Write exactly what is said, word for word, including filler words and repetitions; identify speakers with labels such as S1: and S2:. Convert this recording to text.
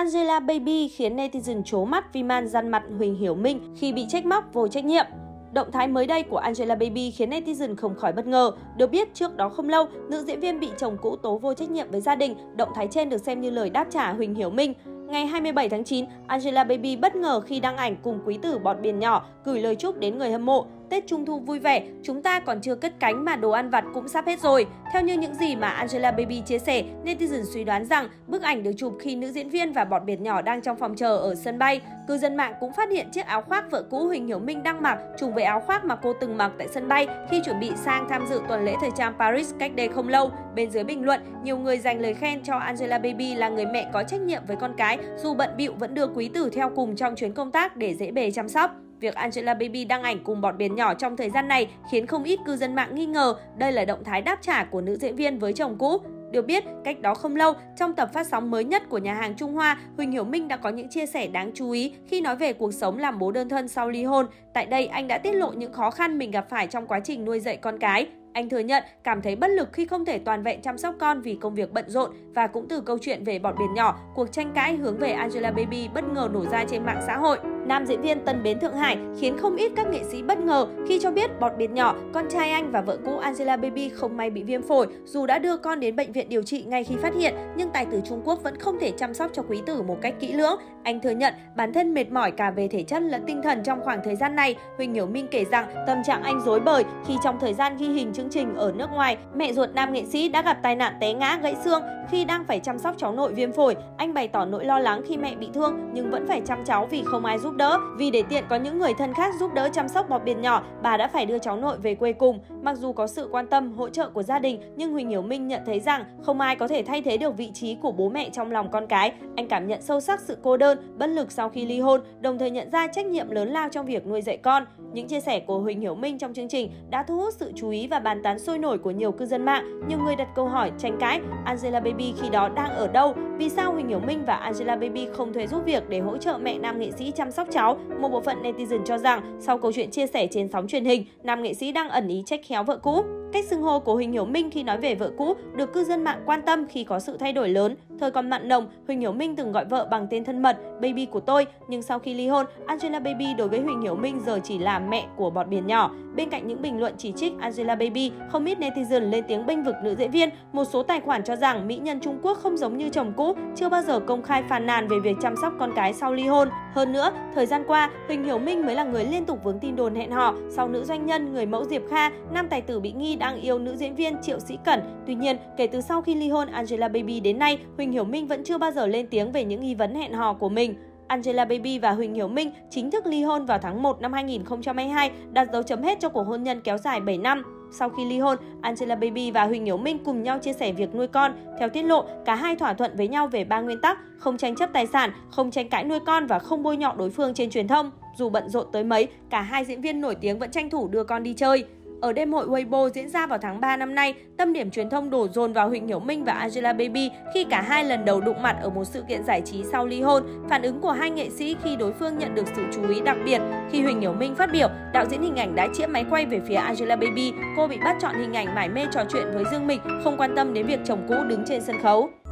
S1: Angelababy khiến netizen trố mắt vì màn dằn mặt Huỳnh Hiểu Minh khi bị trách móc vô trách nhiệm. Động thái mới đây của Angelababy khiến netizen không khỏi bất ngờ. Được biết, trước đó không lâu, nữ diễn viên bị chồng cũ tố vô trách nhiệm với gia đình. Động thái trên được xem như lời đáp trả Huỳnh Hiểu Minh. Ngày hai mươi bảy tháng chín, Angelababy bất ngờ khi đăng ảnh cùng quý tử Bọt Biển Nhỏ gửi lời chúc đến người hâm mộ. Tết Trung thu vui vẻ, chúng ta còn chưa cất cánh mà đồ ăn vặt cũng sắp hết rồi. Theo như những gì mà Angelababy chia sẻ, netizen suy đoán rằng bức ảnh được chụp khi nữ diễn viên và Bọt Biển Nhỏ đang trong phòng chờ ở sân bay. Cư dân mạng cũng phát hiện chiếc áo khoác vợ cũ Huỳnh Hiểu Minh đang mặc trùng với áo khoác mà cô từng mặc tại sân bay khi chuẩn bị sang tham dự tuần lễ thời trang Paris cách đây không lâu. Bên dưới bình luận, nhiều người dành lời khen cho Angelababy là người mẹ có trách nhiệm với con cái, dù bận bịu vẫn đưa quý tử theo cùng trong chuyến công tác để dễ bề chăm sóc. Việc Angelababy đăng ảnh cùng Bọt Biển Nhỏ trong thời gian này khiến không ít cư dân mạng nghi ngờ đây là động thái đáp trả của nữ diễn viên với chồng cũ. Được biết, cách đó không lâu, trong tập phát sóng mới nhất của nhà hàng Trung Hoa, Huỳnh Hiểu Minh đã có những chia sẻ đáng chú ý khi nói về cuộc sống làm bố đơn thân sau ly hôn. Tại đây, anh đã tiết lộ những khó khăn mình gặp phải trong quá trình nuôi dạy con cái. Anh thừa nhận cảm thấy bất lực khi không thể toàn vẹn chăm sóc con vì công việc bận rộn, và cũng từ câu chuyện về Bọt Biển Nhỏ, cuộc tranh cãi hướng về Angelababy bất ngờ nổ ra trên mạng xã hội. Nam diễn viên Tân Bến Thượng Hải khiến không ít các nghệ sĩ bất ngờ khi cho biết Bọt Biển Nhỏ, con trai anh và vợ cũ Angelababy không may bị viêm phổi. Dù đã đưa con đến bệnh viện điều trị ngay khi phát hiện, nhưng tài tử Trung Quốc vẫn không thể chăm sóc cho quý tử một cách kỹ lưỡng. Anh thừa nhận bản thân mệt mỏi cả về thể chất lẫn tinh thần trong khoảng thời gian này. Huỳnh Hiểu Minh kể rằng tâm trạng anh rối bời khi trong thời gian ghi hình chương trình ở nước ngoài, mẹ ruột nam nghệ sĩ đã gặp tai nạn té ngã gãy xương. Khi đang phải chăm sóc cháu nội viêm phổi, anh bày tỏ nỗi lo lắng khi mẹ bị thương nhưng vẫn phải chăm cháu vì không ai giúp đỡ. Vì để tiện có những người thân khác giúp đỡ chăm sóc Bọt Biển Nhỏ, bà đã phải đưa cháu nội về quê cùng. Mặc dù có sự quan tâm, hỗ trợ của gia đình, nhưng Huỳnh Hiểu Minh nhận thấy rằng không ai có thể thay thế được vị trí của bố mẹ trong lòng con cái. Anh cảm nhận sâu sắc sự cô đơn, bất lực sau khi ly hôn, đồng thời nhận ra trách nhiệm lớn lao trong việc nuôi dạy con. Những chia sẻ của Huỳnh Hiểu Minh trong chương trình đã thu hút sự chú ý và bàn tán sôi nổi của nhiều cư dân mạng. Nhiều người đặt câu hỏi tranh cãi Angelababy khi đó đang ở đâu, vì sao Huỳnh Hiểu Minh và Angelababy không thuê giúp việc để hỗ trợ mẹ nam nghệ sĩ chăm sóc cháu. Một bộ phận netizen cho rằng sau câu chuyện chia sẻ trên sóng truyền hình, nam nghệ sĩ đang ẩn ý trách khéo vợ cũ. Cách xưng hô của Huỳnh Hiểu Minh khi nói về vợ cũ được cư dân mạng quan tâm khi có sự thay đổi lớn. Thời còn mặn nồng, Huỳnh Hiểu Minh từng gọi vợ bằng tên thân mật "baby của tôi", nhưng sau khi ly hôn, Angelababy đối với Huỳnh Hiểu Minh giờ chỉ là mẹ của Bọt Biển Nhỏ. Bên cạnh những bình luận chỉ trích Angelababy, không ít netizen lên tiếng bênh vực nữ diễn viên. Một số tài khoản cho rằng mỹ nhân Trung Quốc không giống như chồng cũ, chưa bao giờ công khai phàn nàn về việc chăm sóc con cái sau ly hôn. Hơn nữa, thời gian qua, Huỳnh Hiểu Minh mới là người liên tục vướng tin đồn hẹn hò sau nữ doanh nhân, người mẫu Diệp Kha, nam tài tử bị nghi đang yêu nữ diễn viên Triệu Sĩ Cẩn. Tuy nhiên, kể từ sau khi ly hôn Angelababy đến nay, Huỳnh Hiểu Minh vẫn chưa bao giờ lên tiếng về những nghi vấn hẹn hò của mình. Angelababy và Huỳnh Hiểu Minh chính thức ly hôn vào tháng một năm hai nghìn không trăm hai mươi hai, đặt dấu chấm hết cho cuộc hôn nhân kéo dài bảy năm. Sau khi ly hôn, Angelababy và Huỳnh Hiểu Minh cùng nhau chia sẻ việc nuôi con. Theo tiết lộ, cả hai thỏa thuận với nhau về ba nguyên tắc: không tranh chấp tài sản, không tranh cãi nuôi con và không bôi nhọ đối phương trên truyền thông. Dù bận rộn tới mấy, cả hai diễn viên nổi tiếng vẫn tranh thủ đưa con đi chơi. Ở đêm hội Weibo diễn ra vào tháng ba năm nay, tâm điểm truyền thông đổ dồn vào Huỳnh Hiểu Minh và Angelababy khi cả hai lần đầu đụng mặt ở một sự kiện giải trí sau ly hôn. Phản ứng của hai nghệ sĩ khi đối phương nhận được sự chú ý đặc biệt. Khi Huỳnh Hiểu Minh phát biểu, đạo diễn hình ảnh đã chĩa máy quay về phía Angelababy. Cô bị bắt chọn hình ảnh mải mê trò chuyện với Dương Mịch, không quan tâm đến việc chồng cũ đứng trên sân khấu.